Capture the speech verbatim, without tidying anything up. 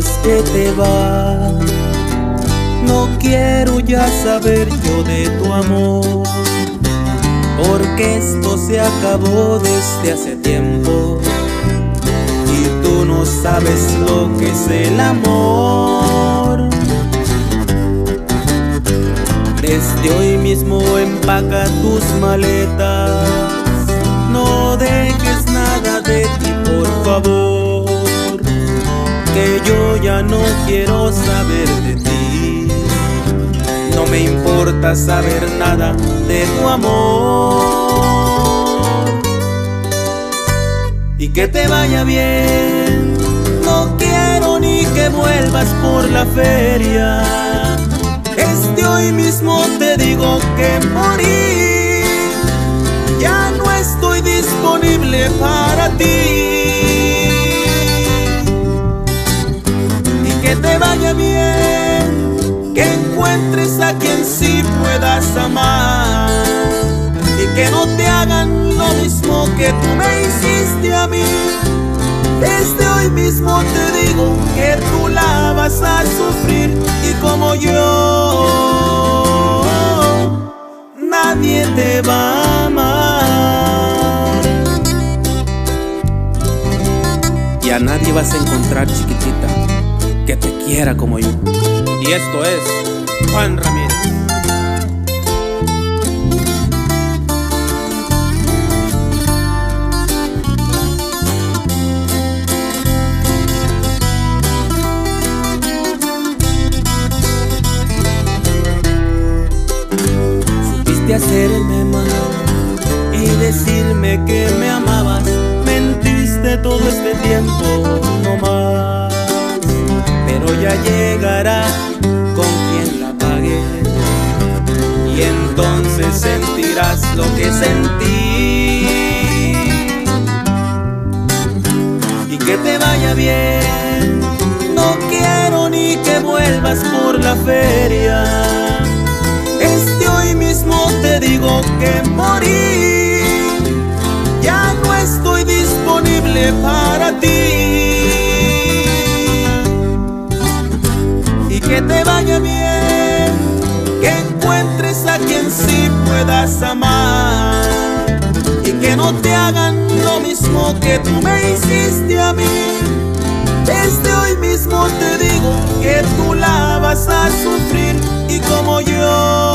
digas que te vas. No quiero ya saber yo de tu amor, porque esto se acabó desde hace tiempo y tú no sabes lo que es el amor. Desde hoy mismo empaca tus maletas, no dejes nada de ti, por favor, que yo ya no quiero saber de ti. No me importa saber nada de tu amor. Y que te vaya bien, no quiero ni que vuelvas por la feria. Desde hoy mismo te digo que morí, ya no estoy disponible para ti. Y que te vaya bien, que encuentres a quien sí puedas amar, y que no te hagan lo mismo que tú me hiciste a mí. Desde hoy mismo te digo que tú la vas a sufrir, y como yo, nadie te va a amar. Y a nadie vas a encontrar, chiquitita, que te quiera como yo. Y esto es Juan Ramírez. Supiste hacerme mal y decirme que me amabas. Mentiste todo este tiempo, no más. Pero ya llegará con quien la pague, y entonces sentirás lo que sentí. Y que te vaya bien, no quiero ni que vuelvas por la feria. Desde hoy mismo te digo que morí, ya no estoy disponible para ti. Y que te vaya bien, que encuentres a quien sí puedas amar, y que no te hagan lo mismo que tú me hiciste a mí. Desde hoy mismo te digo que tú la vas a sufrir, y como yo,